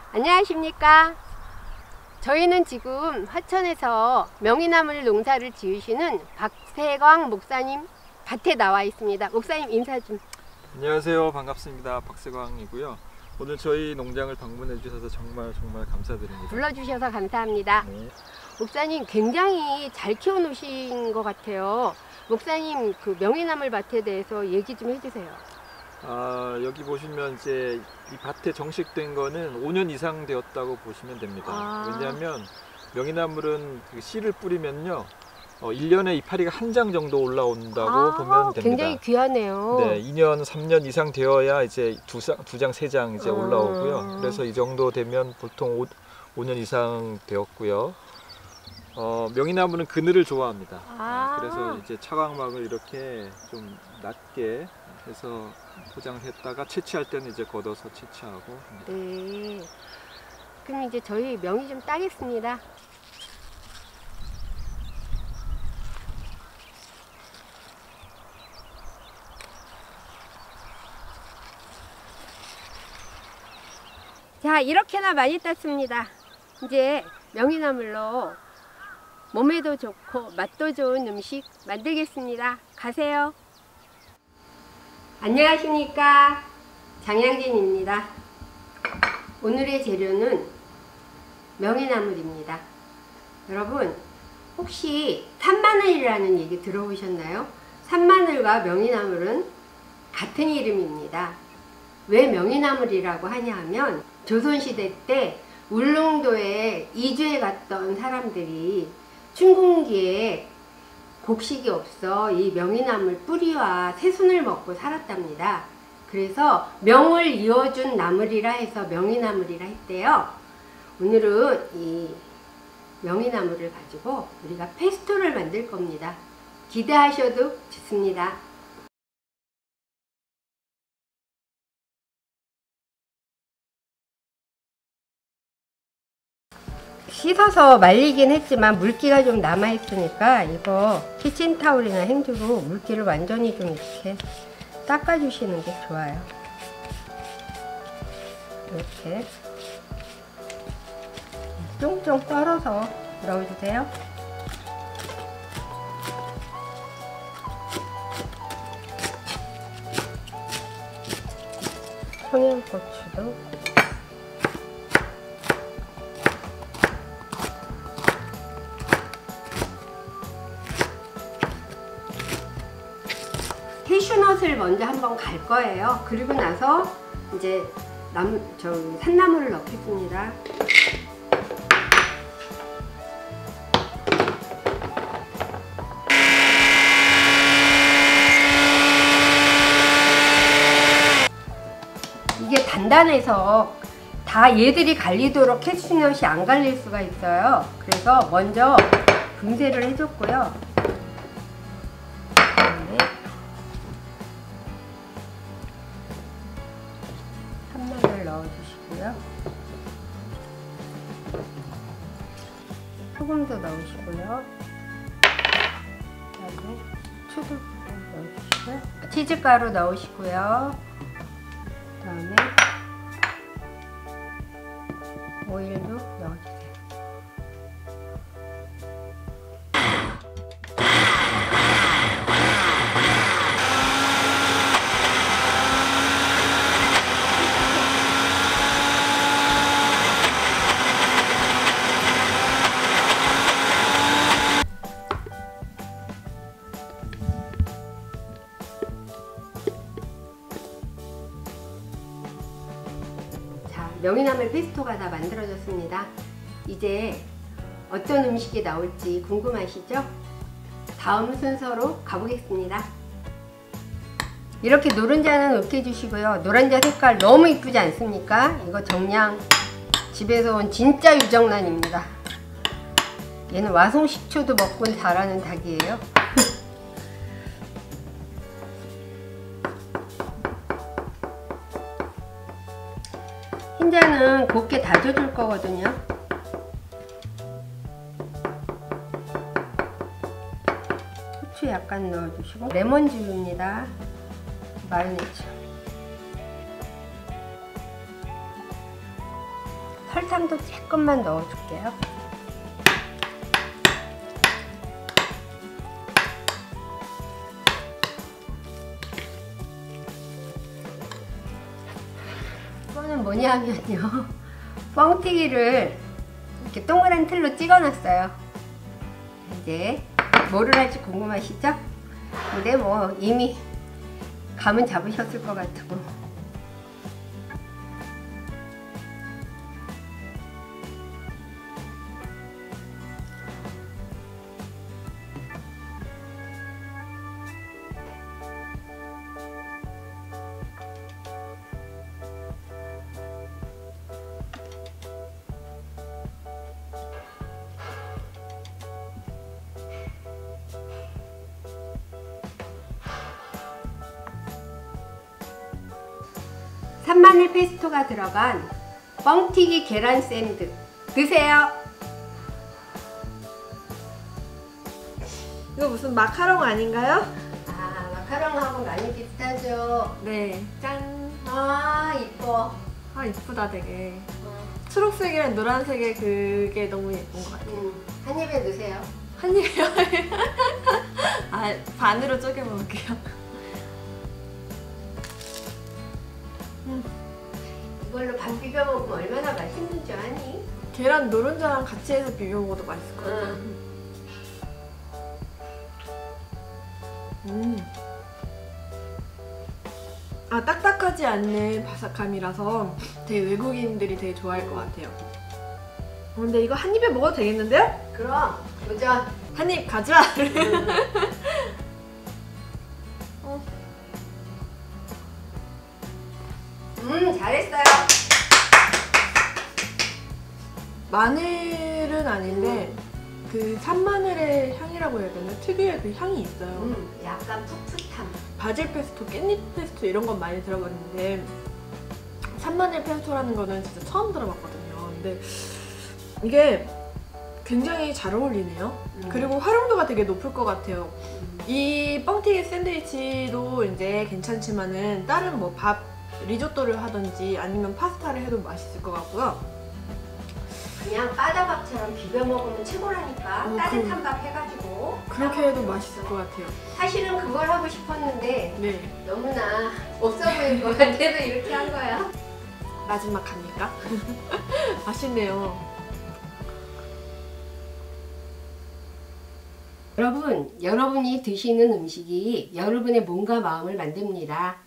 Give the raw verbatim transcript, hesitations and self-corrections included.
안녕하십니까. 저희는 지금 화천에서 명이나물 농사를 지으시는 박세광 목사님 밭에 나와 있습니다. 목사님 인사 좀. 안녕하세요. 반갑습니다. 박세광이고요. 오늘 저희 농장을 방문해 주셔서 정말 정말 감사드립니다. 불러주셔서 감사합니다. 네. 목사님 굉장히 잘 키워 놓으신 것 같아요. 목사님 그 명이나물 밭에 대해서 얘기 좀 해주세요. 아, 여기 보시면 이제 이 밭에 정식된 거는 오 년 이상 되었다고 보시면 됩니다. 아. 왜냐하면 명이나물은 그 씨를 뿌리면요 어, 일 년에 이파리가 한 장 정도 올라온다고 아, 보면 됩니다. 굉장히 귀하네요. 네, 이 년, 삼 년 이상 되어야 이제 두 장, 두 장, 세 장 이제 음. 올라오고요. 그래서 이 정도 되면 보통 오 년 이상 되었고요. 어, 명이나무는 그늘을 좋아합니다. 아. 그래서 이제 차광막을 이렇게 좀 낮게 해서 포장을 했다가 채취할 때는 이제 걷어서 채취하고. 네. 그럼 이제 저희 명이 좀 따겠습니다. 자, 이렇게나 많이 땄습니다. 이제 명이나물로 몸에도 좋고 맛도 좋은 음식 만들겠습니다. 가세요. 안녕하십니까. 장양진입니다. 오늘의 재료는 명이나물입니다. 여러분 혹시 산마늘이라는 얘기 들어보셨나요? 산마늘과 명이나물은 같은 이름입니다. 왜 명이나물이라고 하냐 하면 조선시대 때 울릉도에 이주해 갔던 사람들이 춘궁기에 곡식이 없어 이 명이나물 뿌리와 새순을 먹고 살았답니다. 그래서 명을 이어준 나물이라 해서 명이나물이라 했대요. 오늘은 이 명이나물을 가지고 우리가 페스토를 만들 겁니다. 기대하셔도 좋습니다. 씻어서 말리긴 했지만 물기가 좀 남아 있으니까 이거 키친타올이나 행주로 물기를 완전히 좀 이렇게 닦아 주시는 게 좋아요. 이렇게 쫑쫑 썰어서 넣어주세요. 청양고추도 캐슈넛을 먼저 한번 갈 거예요. 그리고 나서 이제 남, 저 산나물을 넣겠습니다. 이게 단단해서 다 얘들이 갈리도록 캐슈넛이 안 갈릴 수가 있어요. 그래서 먼저 분쇄를 해줬고요. 한마늘 넣어주시고요. 소금도 넣으시고요. 그다음에 추도 넣어주시고요. 치즈가루 넣으시고요. 그다음에 오일도 넣어주세요. 명이나물 페스토가 다 만들어졌습니다. 이제 어떤 음식이 나올지 궁금하시죠? 다음 순서로 가보겠습니다. 이렇게 노른자는 으깨 주시고요. 노른자 색깔 너무 이쁘지 않습니까? 이거 정량 집에서 온 진짜 유정란입니다. 얘는 와송식초도 먹고 자라는 닭이에요. 흰자는 곱게 다져줄 거거든요. 후추 약간 넣어주시고 레몬즙입니다. 마요네즈 설탕도 조금만 넣어줄게요. 이거는 뭐냐면요, 뻥튀기를 이렇게 동그란 틀로 찍어놨어요. 이제 뭐를 할지 궁금하시죠? 근데 뭐 이미 감은 잡으셨을 것 같고. 산마늘 페스토가 들어간 뻥튀기 계란 샌드 드세요. 이거 무슨 마카롱 아닌가요? 아, 마카롱하고 많이 비슷하죠. 네. 짠. 아, 이뻐. 아 이쁘다 되게. 초록색이랑 노란색의 그게 너무 예쁜 것 같아요. 음, 한 입에 넣으세요. 한 입이요? 아 반으로 쪼개 먹을게요. 음. 이걸로 밥 비벼 먹으면 얼마나 맛있는 줄 아니? 계란 노른자랑 같이 해서 비벼 먹어도 맛있을 것 같아요. 응. 음. 아 딱딱하지 않는 바삭함이라서 되게 외국인들이 되게 좋아할 것 같아요. 근데 이거 한 입에 먹어도 되겠는데요? 그럼 도전. 한 입 가자. 음. 어. 음, 잘했어요. 마늘은 아닌데 그 산마늘의 향이라고 해야 되나? 특유의 그 향이 있어요. 음, 약간 풋풋함. 바질 페스토, 깻잎 페스토 이런 건 많이 들어봤는데 산마늘 페스토라는 거는 진짜 처음 들어봤거든요. 근데 이게 굉장히 잘 어울리네요. 음. 그리고 활용도가 되게 높을 것 같아요. 음. 이 뻥튀기 샌드위치도 이제 괜찮지만은 다른 뭐 밥 리조또를 하든지 아니면 파스타를 해도 맛있을 것 같고요. 그냥 바다밥처럼 비벼 먹으면 최고라니까. 어, 따뜻한 그- 밥 해가지고. 그렇게 해도 맛있을 것 같아요. 사실은 그걸 하고 싶었는데 네. 너무나 없어 보일 것 같아서 이렇게 한 거야. 마지막 갑니까? 맛있네요. 여러분, 여러분이 드시는 음식이 여러분의 몸과 마음을 만듭니다.